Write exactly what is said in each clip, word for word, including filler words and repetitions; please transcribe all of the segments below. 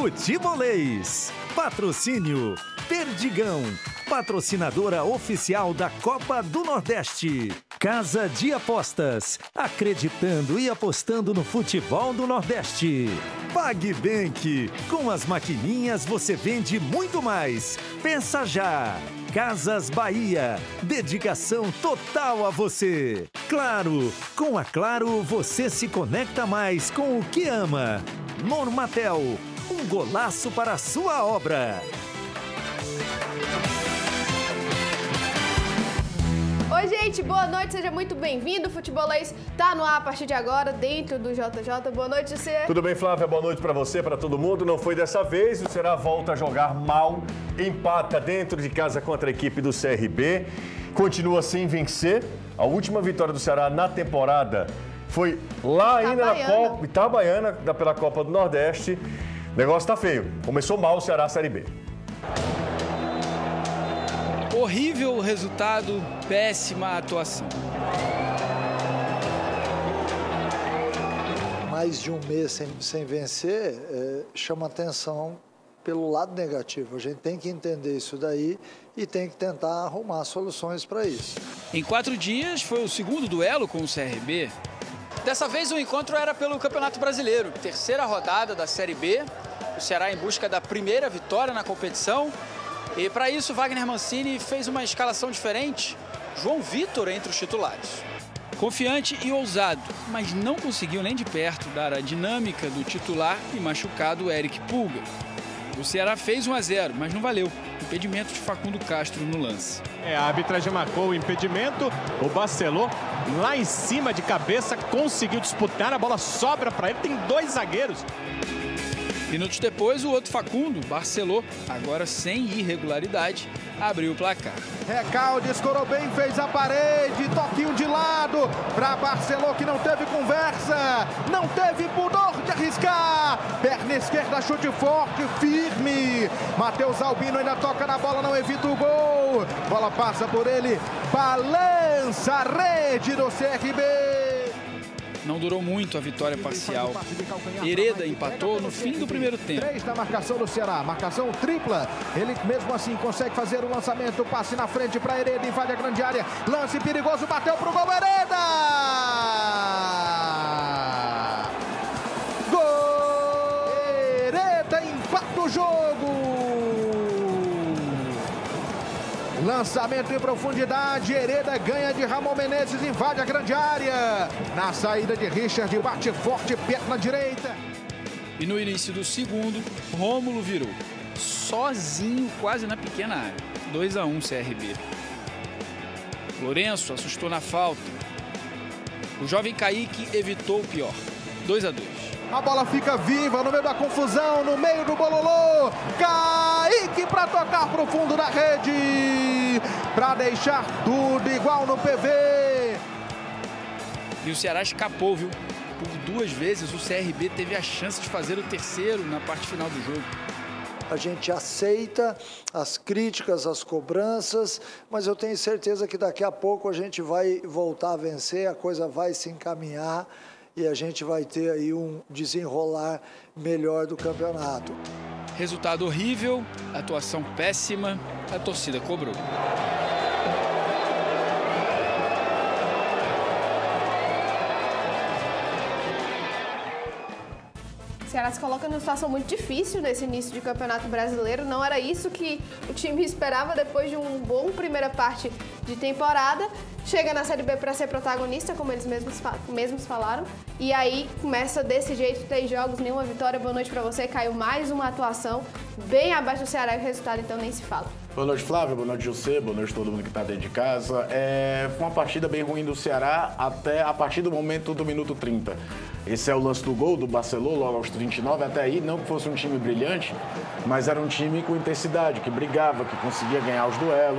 Futebolês. Patrocínio Perdigão, patrocinadora oficial da Copa do Nordeste. Casa de Apostas, acreditando e apostando no futebol do Nordeste. PagBank, com as maquininhas você vende muito mais. Pensa já. Casas Bahia, dedicação total a você. Claro, com a Claro você se conecta mais com o que ama. Normatel, um golaço para a sua obra. Oi, gente, boa noite, seja muito bem-vindo. O Futebolês tá no ar a partir de agora, dentro do J J. Boa noite, você. Tudo bem, Flávia? Boa noite para você, para todo mundo. Não foi dessa vez, o Ceará volta a jogar mal, empata dentro de casa contra a equipe do C R B, continua sem vencer. A última vitória do Ceará na temporada foi lá ainda na Copa Itabaiana, pela Copa do Nordeste. O negócio tá feio. Começou mal o Ceará Série B. Horrível o resultado, péssima atuação. Mais de um mês sem, sem vencer é, chama atenção pelo lado negativo. A gente tem que entender isso daí e tem que tentar arrumar soluções para isso. Em quatro dias foi o segundo duelo com o C R B. Dessa vez o encontro era pelo Campeonato Brasileiro, terceira rodada da Série B. O Ceará em busca da primeira vitória na competição. E para isso, Wagner Mancini fez uma escalação diferente. João Vitor entre os titulares. Confiante e ousado, mas não conseguiu nem de perto dar a dinâmica do titular e machucado Eric Pulga. O Ceará fez um a zero, mas não valeu. Impedimento de Facundo Castro no lance. É, a arbitragem marcou o impedimento. O Barceló, lá em cima de cabeça, conseguiu disputar. A bola sobra para ele. Tem dois zagueiros. Minutos depois, o outro Facundo, Barceló, agora sem irregularidade, abriu o placar. Recalde, escorou bem, fez a parede, toquinho de lado para Barceló, que não teve conversa, não teve pudor de arriscar. Perna esquerda, chute forte, firme. Matheus Albino ainda toca na bola, não evita o gol. Bola passa por ele, balança a rede do C R B. Não durou muito a vitória parcial. Hereda empatou no fim do primeiro tempo. Três na marcação do Ceará, marcação tripla. Ele mesmo assim consegue fazer o lançamento, passe na frente para Hereda, invade a grande área. Lance perigoso, bateu pro gol, Hereda! Gol! Hereda empata o jogo! Lançamento em profundidade, Hereda ganha de Ramon Menezes, invade a grande área. Na saída de Richard, bate forte, perna direita. E no início do segundo, Rômulo virou. Sozinho, quase na pequena área. dois a um C R B. Lourenço assustou na falta. O jovem Kaique evitou o pior. dois a dois. A bola fica viva no meio da confusão, no meio do bololô. Kaique para tocar para o fundo da rede, para deixar tudo igual no P V. E o Ceará escapou, viu? Por duas vezes o C R B teve a chance de fazer o terceiro na parte final do jogo. A gente aceita as críticas, as cobranças, mas eu tenho certeza que daqui a pouco a gente vai voltar a vencer, a coisa vai se encaminhar e a gente vai ter aí um desenrolar melhor do campeonato. Resultado horrível, atuação péssima, a torcida cobrou. O Ceará se coloca numa situação muito difícil nesse início de Campeonato Brasileiro. Não era isso que o time esperava depois de um bom primeira parte de temporada. Chega na Série B para ser protagonista, como eles mesmos, mesmos falaram. E aí começa desse jeito, três jogos, nenhuma vitória. Boa noite para você. Caiu mais uma atuação bem abaixo do Ceará e o resultado então nem se fala. Boa noite, Flávio. Boa noite, José. Boa noite a todo mundo que está dentro de casa. É, foi uma partida bem ruim do Ceará até a partir do momento do minuto trinta. Esse é o lance do gol do Barceló, logo aos trinta e nove. Até aí, não que fosse um time brilhante, mas era um time com intensidade, que brigava, que conseguia ganhar os duelos.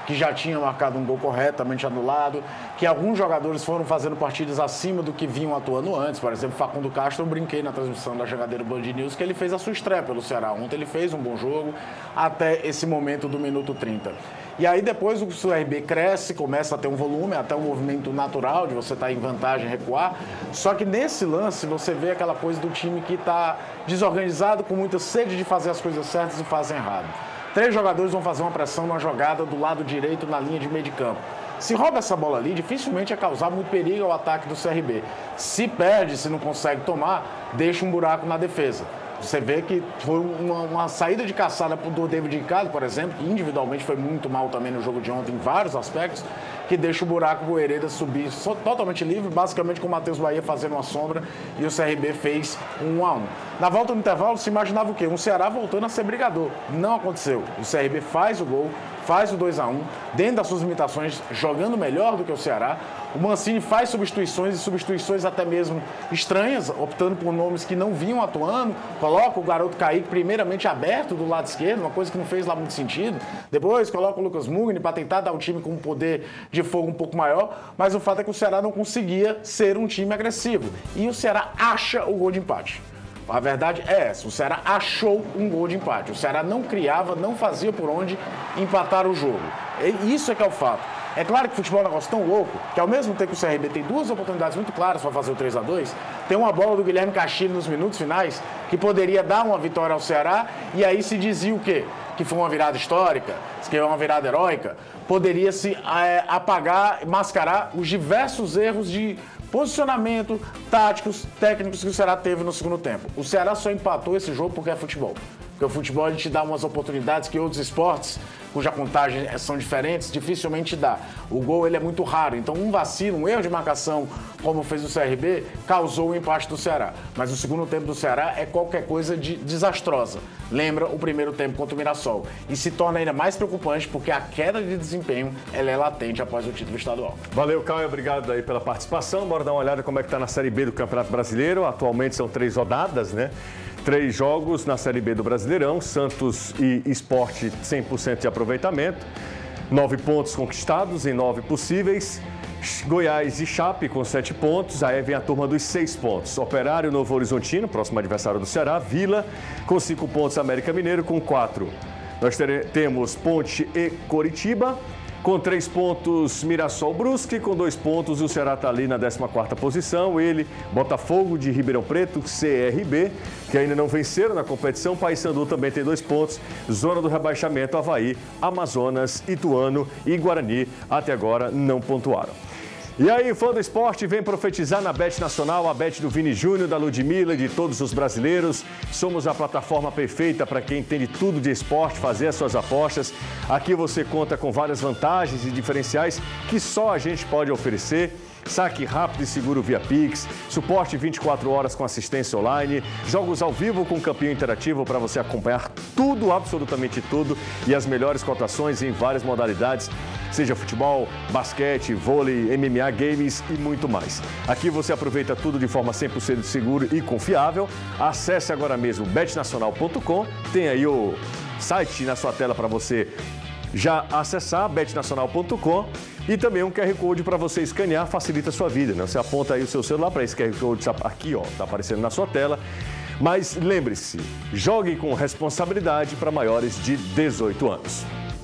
que já tinha marcado um gol corretamente anulado, que alguns jogadores foram fazendo partidas acima do que vinham atuando antes. Por exemplo, Facundo Castro, eu brinquei na transmissão da Jogadeira Band News que ele fez a sua estreia pelo Ceará. Ontem ele fez um bom jogo até esse momento do minuto trinta. E aí depois o C R B cresce, começa a ter um volume, até um movimento natural de você estar em vantagem, recuar. Só que nesse lance você vê aquela coisa do time que está desorganizado, com muita sede de fazer as coisas certas e fazem errado. Três jogadores vão fazer uma pressão na jogada do lado direito na linha de meio de campo. Se rouba essa bola ali, dificilmente é causar muito perigo ao ataque do C R B. Se perde, se não consegue tomar, deixa um buraco na defesa. Você vê que foi uma, uma saída de caçada do David Ricardo, por exemplo, que individualmente foi muito mal também no jogo de ontem em vários aspectos, que deixa o buraco pro Hereda subir totalmente livre, basicamente com o Matheus Bahia fazendo uma sombra, e o C R B fez um um a um. Na volta do intervalo se imaginava o quê? Um Ceará voltando a ser brigador. Não aconteceu. O C R B faz o gol, faz o dois a um, dentro das suas limitações, jogando melhor do que o Ceará. O Mancini faz substituições e substituições até mesmo estranhas, optando por nomes que não vinham atuando. Coloca o garoto Kaique primeiramente aberto do lado esquerdo, uma coisa que não fez lá muito sentido. Depois coloca o Lucas Mugni para tentar dar um time com um poder de fogo um pouco maior. Mas o fato é que o Ceará não conseguia ser um time agressivo. E o Ceará acha o gol de empate. A verdade é essa, o Ceará achou um gol de empate. O Ceará não criava, não fazia por onde empatar o jogo. E isso é que é o fato. É claro que o futebol é um negócio tão louco que ao mesmo tempo que o C R B tem duas oportunidades muito claras para fazer o três a dois, tem uma bola do Guilherme Castilho nos minutos finais que poderia dar uma vitória ao Ceará, e aí se dizia o quê? Que foi uma virada histórica, que é uma virada heróica. Poderia se é, apagar, mascarar os diversos erros de posicionamento, táticos, técnicos que o Ceará teve no segundo tempo. O Ceará só empatou esse jogo porque é futebol. Porque o futebol a gente dá umas oportunidades que outros esportes, cuja contagem são diferentes, dificilmente dá. O gol ele é muito raro, então um vacilo, um erro de marcação, como fez o C R B, causou o empate do Ceará. Mas o segundo tempo do Ceará é qualquer coisa de desastrosa. Lembra o primeiro tempo contra o Mirassol. E se torna ainda mais preocupante porque a queda de desempenho ela é latente após o título estadual. Valeu, Caio. Obrigado aí pela participação. Bora dar uma olhada como é que está na Série B do Campeonato Brasileiro. Atualmente são três rodadas, né? Três jogos na Série B do Brasileirão, Santos e Sport cem por cento de aproveitamento, nove pontos conquistados em nove possíveis, Goiás e Chape com sete pontos, aí vem a turma dos seis pontos, Operário, Novo Horizontino, próximo adversário do Ceará, Vila com cinco pontos, América Mineiro com quatro. Nós temos Ponte e Coritiba. Com três pontos, Mirassol Brusque. Com dois pontos, o Ceará está ali na décima quarta posição. Ele, Botafogo de Ribeirão Preto, C R B, que ainda não venceram na competição. Paysandu também tem dois pontos. Zona do rebaixamento, Avaí, Amazonas, Ituano e Guarani até agora não pontuaram. E aí, fã do esporte, vem profetizar na Bet Nacional, a Bet do Vini Júnior, da Ludmilla e de todos os brasileiros. Somos a plataforma perfeita para quem entende tudo de esporte, fazer as suas apostas. Aqui você conta com várias vantagens e diferenciais que só a gente pode oferecer. Saque rápido e seguro via Pix, suporte vinte e quatro horas com assistência online, jogos ao vivo com campinho interativo para você acompanhar tudo, absolutamente tudo, e as melhores cotações em várias modalidades, seja futebol, basquete, vôlei, M M A, games e muito mais. Aqui você aproveita tudo de forma cem por cento seguro e confiável. Acesse agora mesmo bet nacional ponto com, tem aí o site na sua tela para você já acessar, bet nacional ponto com, e também um Q R Code para você escanear, facilita a sua vida, né? Você aponta aí o seu celular para esse Q R Code aqui, ó, tá aparecendo na sua tela. Mas lembre-se, jogue com responsabilidade para maiores de dezoito anos.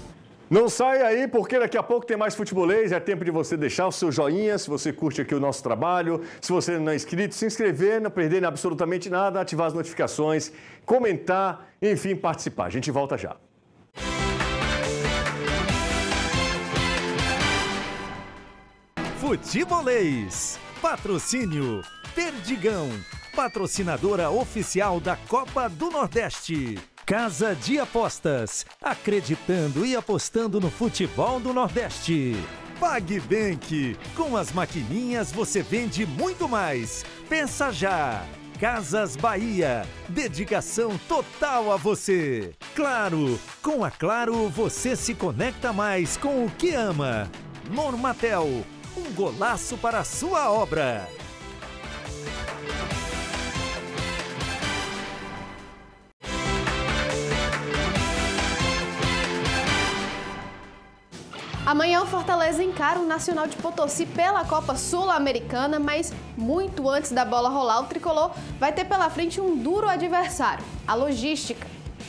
Não saia aí, porque daqui a pouco tem mais futebolês. É tempo de você deixar o seu joinha, se você curte aqui o nosso trabalho. Se você não é inscrito, se inscrever, não perder absolutamente nada, ativar as notificações, comentar, enfim, participar. A gente volta já. Futebolês. Patrocínio Perdigão, patrocinadora oficial da Copa do Nordeste. Casa de Apostas, acreditando e apostando no futebol do Nordeste. PagBank, com as maquininhas você vende muito mais. Pensa já. Casas Bahia, dedicação total a você. Claro, com a Claro você se conecta mais com o que ama. Normatel, um golaço para a sua obra. Amanhã o Fortaleza encara o Nacional de Potosí pela Copa Sul-Americana, mas muito antes da bola rolar, o tricolor vai ter pela frente um duro adversário, a Logística.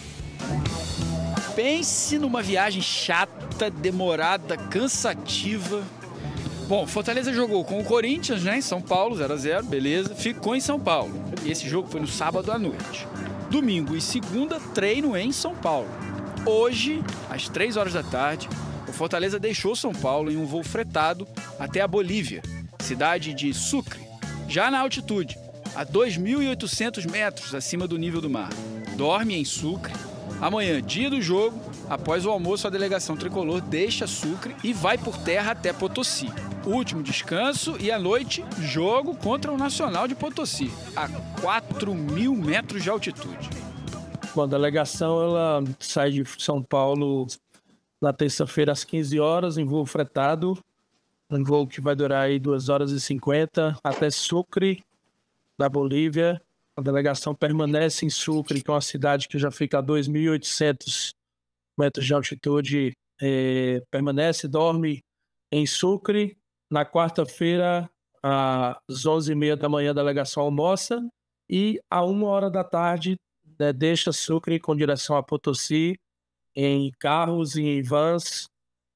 Pense numa viagem chata, demorada, cansativa. Bom, Fortaleza jogou com o Corinthians, né, em São Paulo, zero a zero, beleza. Ficou em São Paulo. E esse jogo foi no sábado à noite. Domingo e segunda, treino em São Paulo. Hoje, às três horas da tarde, o Fortaleza deixou São Paulo em um voo fretado até a Bolívia, cidade de Sucre, já na altitude, a dois mil e oitocentos metros acima do nível do mar. Dorme em Sucre. Amanhã, dia do jogo, após o almoço, a delegação tricolor deixa Sucre e vai por terra até Potosí. Último descanso e à noite, jogo contra o Nacional de Potosí, a quatro mil metros de altitude. Bom, a delegação ela sai de São Paulo na terça-feira às quinze horas, em voo fretado, um voo que vai durar aí duas horas e cinquenta, até Sucre, da Bolívia. A delegação permanece em Sucre, que é uma cidade que já fica a dois mil e oitocentos metros de altitude, é, permanece, dorme em Sucre. Na quarta-feira, às onze e meia da manhã, a delegação almoça e a uma hora da tarde, né, deixa Sucre com direção a Potosí, em carros e em vans,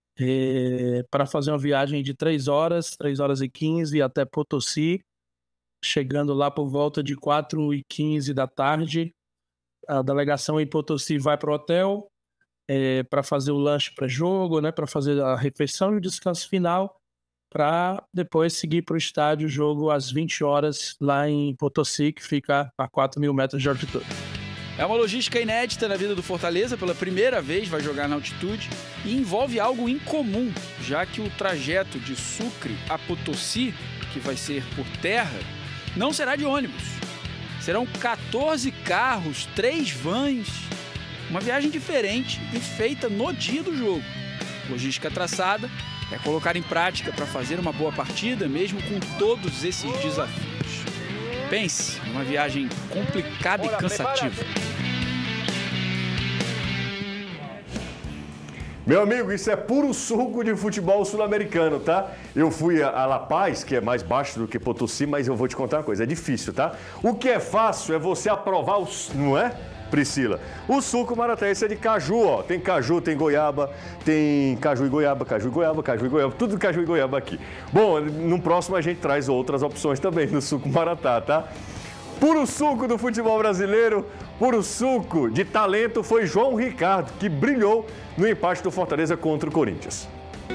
é, para fazer uma viagem de três horas, três horas e quinze até Potosí, chegando lá por volta de quatro e quinze da tarde. A delegação em Potosí vai para o hotel é, para fazer o lanche pré-jogo, né, para fazer a refeição e o descanso final, para depois seguir para o estádio, jogo às vinte horas lá em Potosí, que fica a quatro mil metros de altitude. É uma logística inédita na vida do Fortaleza, pela primeira vez vai jogar na altitude e envolve algo incomum, já que o trajeto de Sucre a Potosí, que vai ser por terra, não será de ônibus. Serão quatorze carros, três vans, uma viagem diferente e feita no dia do jogo. Logística traçada é colocar em prática para fazer uma boa partida, mesmo com todos esses desafios. Pense numa viagem complicada e cansativa. Meu amigo, isso é puro suco de futebol sul-americano, tá? Eu fui a La Paz, que é mais baixo do que Potosí, mas eu vou te contar uma coisa, é difícil, tá? O que é fácil é você aprovar, os, não é, Priscila? O suco maratá, esse é de caju, ó. Tem caju, tem goiaba, tem caju e goiaba, caju e goiaba, caju e goiaba, tudo caju e goiaba aqui. Bom, no próximo a gente traz outras opções também no suco maratá, tá? Puro suco do futebol brasileiro, puro suco de talento foi João Ricardo, que brilhou no empate do Fortaleza contra o Corinthians.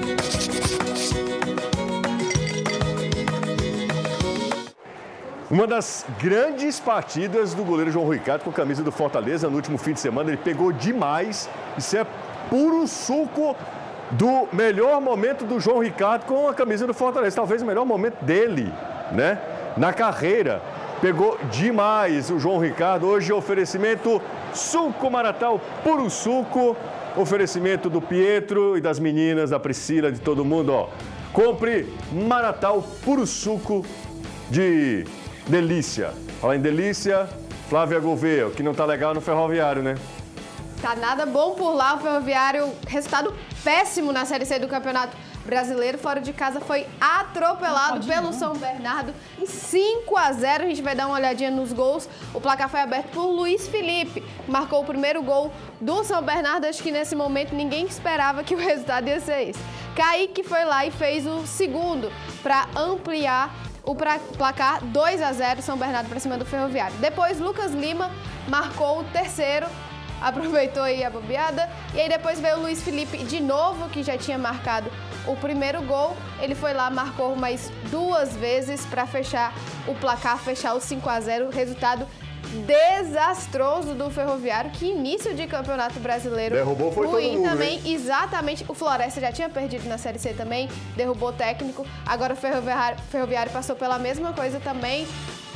Uma das grandes partidas do goleiro João Ricardo com a camisa do Fortaleza no último fim de semana, ele pegou demais. Isso é puro suco do melhor momento do João Ricardo com a camisa do Fortaleza, talvez o melhor momento dele, né, na carreira. Pegou demais o João Ricardo. Hoje oferecimento Suco Maratá, o puro suco. Oferecimento do Pietro e das meninas, da Priscila, de todo mundo, ó. Compre Maratá, o puro suco de delícia. Fala em delícia, Flávia Gouveia, o que não tá legal no Ferroviário, né? Tá nada bom por lá, o Ferroviário, resultado péssimo na Série C do Campeonato Brasileiro, fora de casa foi atropelado pelo São Bernardo em cinco a zero. A gente vai dar uma olhadinha nos gols. O placar foi aberto por Luiz Felipe, que marcou o primeiro gol do São Bernardo. Acho que nesse momento ninguém esperava que o resultado ia ser esse. Kaique foi lá e fez o segundo para ampliar o placar dois a zero, São Bernardo para cima do Ferroviário. Depois Lucas Lima marcou o terceiro, aproveitou aí a bobeada. E aí depois veio o Luiz Felipe de novo, que já tinha marcado o primeiro gol. Ele foi lá, marcou mais duas vezes para fechar o placar, fechar o cinco a zero. Resultado desastroso do Ferroviário. Que início de Campeonato Brasileiro. Derrubou foi ruim todo mundo, também, hein? Exatamente. O Floresta já tinha perdido na Série C também, derrubou o técnico. Agora o Ferroviário, Ferroviário passou pela mesma coisa também.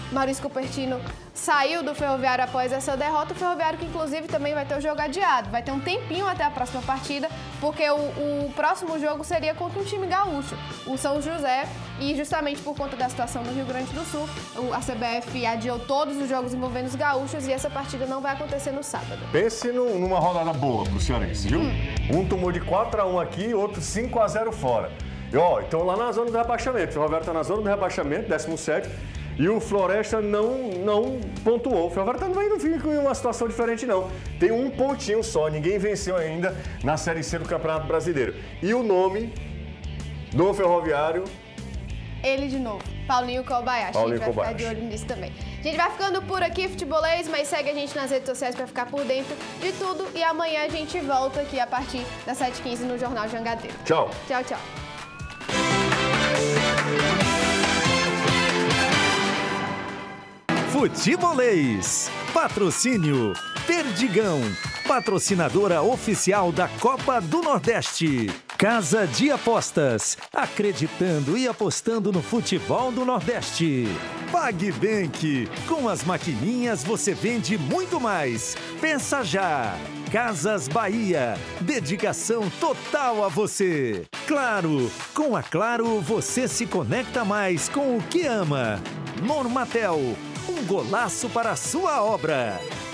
Maurício Cupertino saiu do Ferroviário após essa derrota. O Ferroviário que, inclusive, também vai ter o jogo adiado. Vai ter um tempinho até a próxima partida, porque o, o próximo jogo seria contra um time gaúcho, o São José. E justamente por conta da situação no Rio Grande do Sul, a C B F adiou todos os jogos envolvendo os gaúchos e essa partida não vai acontecer no sábado. Pense no, numa rodada boa pro cearense, viu? Hum. Um tomou de quatro a um aqui, outro cinco a zero fora. E, ó, então lá na zona do rebaixamento. O Ferroviário tá na zona do rebaixamento, décimo sétimo. E o Floresta não, não pontuou. O Ferroviário também não fica em uma situação diferente, não. Tem um pontinho só, ninguém venceu ainda na Série C do Campeonato Brasileiro. E o nome do Ferroviário? Ele de novo, Paulinho Kobayashi. Paulinho a gente vai Kobayashi. ficar de olho nisso também. A gente vai ficando por aqui, futebolês, mas segue a gente nas redes sociais para ficar por dentro de tudo. E amanhã a gente volta aqui a partir das sete e quinze no Jornal Jangadeiro. Tchau. Tchau, tchau. Futebolês. Patrocínio Perdigão, patrocinadora oficial da Copa do Nordeste. Casa de Apostas, acreditando e apostando no futebol do Nordeste. PagBank, com as maquininhas você vende muito mais. Pensa já. Casas Bahia, dedicação total a você. Claro, com a Claro você se conecta mais com o que ama. Normatel, um golaço para a sua obra.